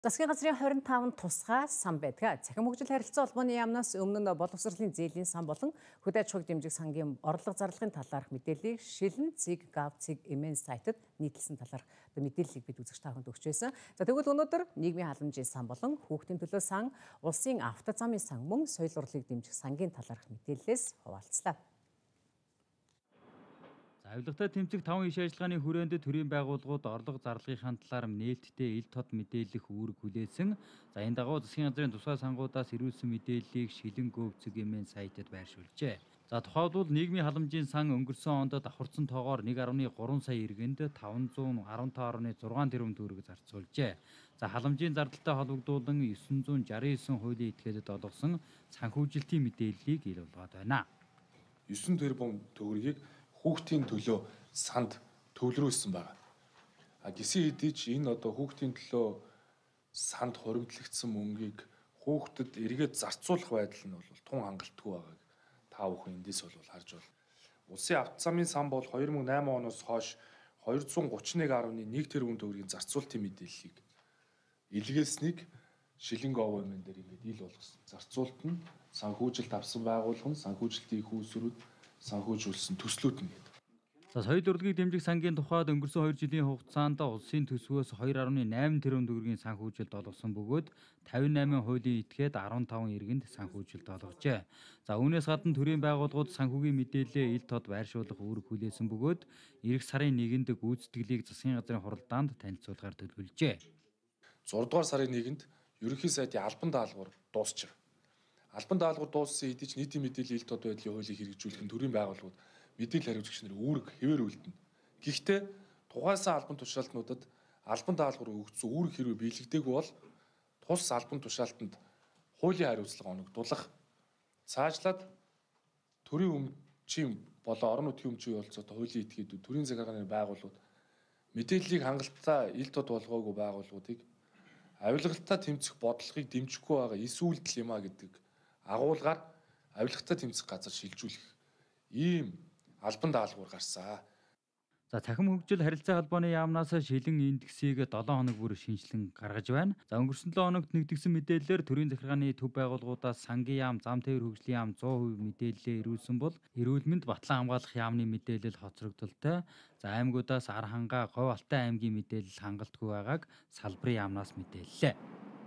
Засгийн газрын 25 тусгай сан байдаг. Цахим хөгжил харилцаа холбооны яамнаас өмнө нь боловсролын зээлийн сан болон хөдөө аж ахуйг дэмжих сангийн орлого зарлагын талаарх мэдээллийг шилэн цэг гав цэг эмэн сайтад нийтлсэн талаарх мэдээллийг бид үзэгч та бүхэнд өгч байсан. За тэгвэл өнөөдөр нийгмийн халамжийн сан болон хүүхдийн төлөө сан, улсын автозамын сан мөн соёл урлагийг дэмжих сангийн талаарх мэдээллээс хуваалцлаа. Авилгатай тэмцэх 5 иш ажиллагааны хүрээнд төрийн байгууллагууд орлого зарлагын талаар нээлттэй ил тод мэдээлэх үүрэг хүлээсэн. За энэ дагуу засгийн газрын тусгай сангуудаас ирүүлсэн мэдээллийг шилэн гөвцөг эмэн сайтад байршуулжээ. За тухайлбал нийгмийн халамжийн сан өнгөрсөн онд давхарсан тоогоор 1.3 сая иргэнд 515.6 тэрбум төгрөг зарцуулжээ. За халамжийн зардалтай холбогдуулан 969 хуулийн этгээдэд олгосон санхүүжилтийн мэдээллийг ил болгоод байна. 9 тэрбум төгрөгийг хүүхдийн төлөө санд төвлөрүүлсэн байна. Гисэн хэдий ч энэ одоо хүүхдийн төлөө санд хуримтлагдсан мөнгийг хүүхдэд эргээд зарцуулах байдал нь бол тун хангалтгүй байгааг та бүхэн эндээс бол харж байна. Улсын автозамын сан бол 2008 оноос хойш 231.1 тэрбум төгрөгийн зарцуултын мэдээллийг илгээснийг шилэн говь эмэн дээр ингээд ил болгосон. Зарцуулт нь санхүүжилт авсан байгууллага нь санхүүжилтийн их үүсвэрүүд санхүүжүүлсэн төслүүд нь гэдэг. За соёл урлагийг дэмжих сангийн тухайд өнгөрсөн 2 жилийн хугацаанд улсын төсвөөс 2.8 тэрбум төгрөгийн санхүүжилт олгосон бөгөөд 58 хуулийн этгээд 15 иргэнд санхүүжилт олгожээ. За үүнээс гадна төрийн байгууллагууд санхүүгийн мэдээлэлээ ил тод байршуулах үүрэг хүлээсэн бөгөөд эх сарын 1-нд гүйцэтгэлийг засгийн газрын хуралдаанд танилцуулгаар төлөвлөжээ. 6 дугаар сарын 1-нд ерөнхий сайдын албан даалгавар дуусчих. Албан даалгавар дууссан хэдий ч нийтийн мэдээллийн ил тод байдлын хуулийг хэрэгжүүлэх нь төрийн байгууллагууд мэдээлэл хариуцагч нарын үүрэг хэвээр үлдэнэ. Гэхдээ тухайсан албан тушаалтнуудад албан даалгавар өгсөн үүрэг хэрвээ биелэгдээгүй бол тус албан тушаалтанд хуулийн хариуцлага оногдуулах, цаашлаад төрийн өмчийн болон орон нутгийн өмчийн оролцоотой хуулийн этгээдүүд төрийн захиргааны байгууллагууд мэдээллийг хангалттай ил тод болгоогүй байгууллагуудыг авилгалтаа тэмцэх бодлогыг дэмжихгүй байгаа эс үйлдэл юм а гэдэг агуулгаар авилгатаа тэмцэх газар шилжүүлэх ийм албан даалгавар гарсан. За цахим хөгжил харилцаа холбооны яамнаас шилэн индексийг 7 хоног бүр шинжилэн гаргаж байна. За өнгөрсөн 7 хоногт нэгдсэн мэдээлэлээр төрийн захиргааны төв байгууллагуудаас сангийн яам, зам тээвэр хөгжлийн яам 100% мэдээлэлээ ирүүлсэн бол эрүүлмэнд батлан хамгаалах яамны мэдээлэл хоцрогдолтой. За аймагуудаас ар хангаа, Говь Алтай аймгийн мэдээлэл хангалтгүй байгааг салбарын яамнаас мэдээллээ.